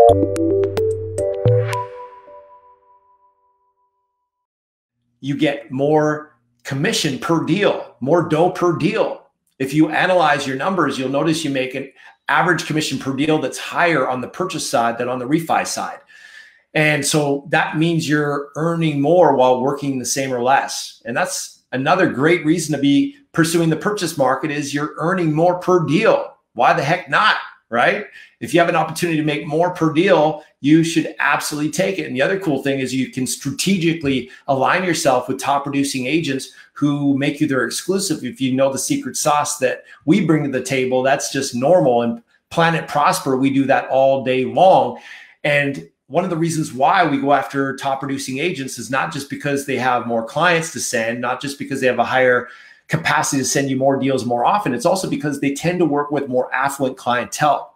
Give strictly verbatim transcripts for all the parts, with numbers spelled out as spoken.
You get more commission per deal, more dough per deal. If you analyze your numbers, you'll notice you make an average commission per deal that's higher on the purchase side than on the refi side. And so that means you're earning more while working the same or less. And that's another great reason to be pursuing the purchase market, is you're earning more per deal. Why the heck not, right? If you have an opportunity to make more per deal, you should absolutely take it. And the other cool thing is you can strategically align yourself with top producing agents who make you their exclusive. If you know the secret sauce that we bring to the table, that's just normal. And Planet Prosper, we do that all day long. And one of the reasons why we go after top producing agents is not just because they have more clients to send, not just because they have a higher capacity to send you more deals more often. It's also because they tend to work with more affluent clientele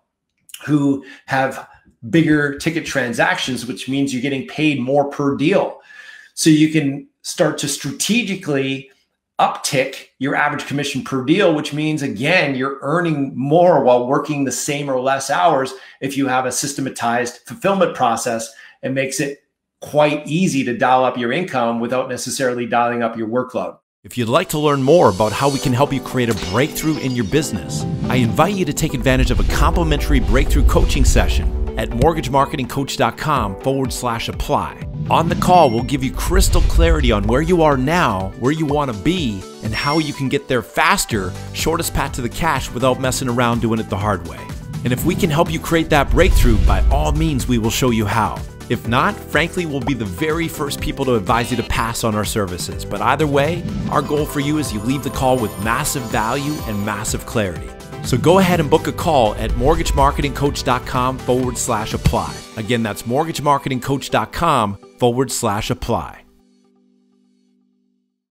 who have bigger ticket transactions, which means you're getting paid more per deal. So you can start to strategically uptick your average commission per deal, which means, again, you're earning more while working the same or less hours if you have a systematized fulfillment process. It makes it quite easy to dial up your income without necessarily dialing up your workload. If you'd like to learn more about how we can help you create a breakthrough in your business, I invite you to take advantage of a complimentary breakthrough coaching session at mortgagemarketingcoach.com forward slash apply. On the call, we'll give you crystal clarity on where you are now, where you want to be, and how you can get there faster, shortest path to the cash without messing around doing it the hard way. And if we can help you create that breakthrough, by all means, we will show you how. If not, frankly, we'll be the very first people to advise you to pass on our services. But either way, our goal for you is you leave the call with massive value and massive clarity. So go ahead and book a call at mortgagemarketingcoach.com forward slash apply. Again, that's mortgagemarketingcoach.com forward slash apply.